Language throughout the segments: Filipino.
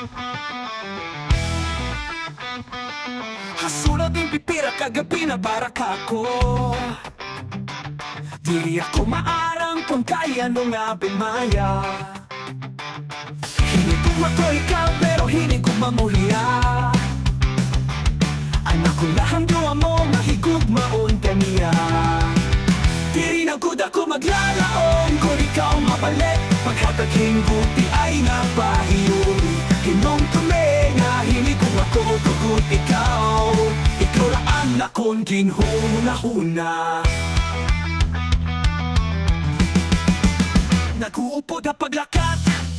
Hasunod ng pipira kagabi na para kako. Di ako maarang kung kaya nung abimaya. Hindi ko ako ikaw pero hindi ko mamuliya. Anak ko lahang duwa mo mahigugmaon kaniya. Di rin agud ako maglalaon kung ikaw mabalik. Paghataging buti ay napahiyon. Hinong tumenga hindi ko ako tugot ikaw. Ikaw raan na kong ginhuna-huna. Nag-uupo na paglakat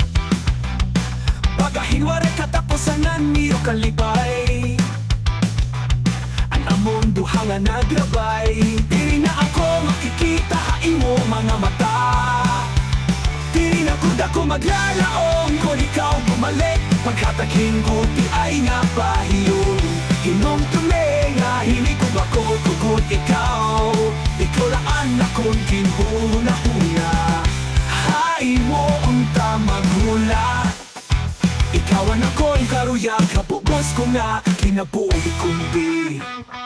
pagahinwari katapusan na niyo kalipay. Ang among duha nga naglabay. Diri na ako makikita hain mo mga mata. Diri na gud ako maglalaong kung ikaw bumalik. Paghataging guti ay napahiyon. Hinong tumenga hindi ko ako tugot ikaw. Ikaw raan na kong ginhuna-huna. Hain mo ang tamang hula. Ikaw ang ako'y karuyang kapugos ko nga kinabuhi kundi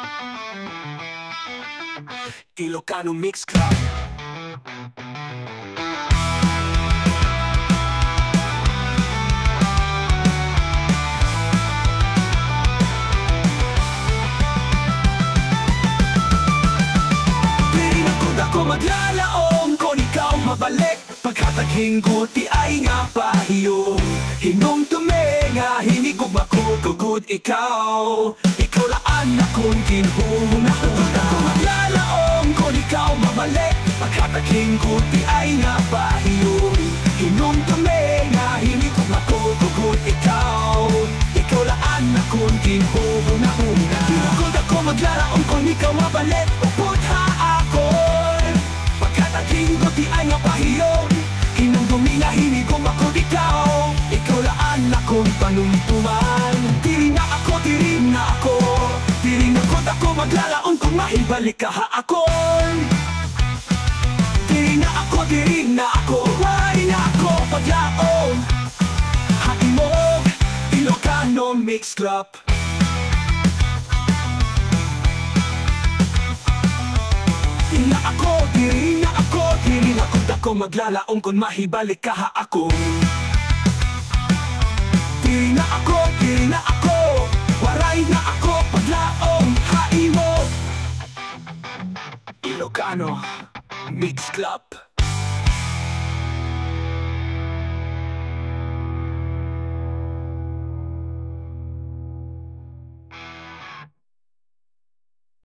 Ilocano Mix Club. Diri na kung ako maglalaong kung ikaw mabalik. Paghataging guti ay nga pahiyon. Hinong tumenga, hindi ko makukugod ikaw. Ikaw laan na kung ginhuna-huna. Ako maglalaong kung ikaw mabalik. Paghataging guti ay nga pahiyon. Hinong tumenga, hindi ko makukugod ikaw. Ikaw laan na kung ginhuna-huna. Hinugod ako maglalaong kung ikaw mabalik. Upot ha akon. Paghataging guti ay nga pahiyon. Hinong duminga, hindi ko makukugod ikaw. Ikaw laan na kong panuntuman. Diri na ako, diri na ako. Diri na ako maglalaon kung maibalik ka haakon. Diri na ako, diri na ako. Why na ako paglaon. Hain mo, Ilocano Mix Club. Diri na ako, diri na ako. Diri na ako maglalaon kung mahibalik ka haakon. Diri na ako, waray na ako paglaong hain mo. Ilocano Mix Club.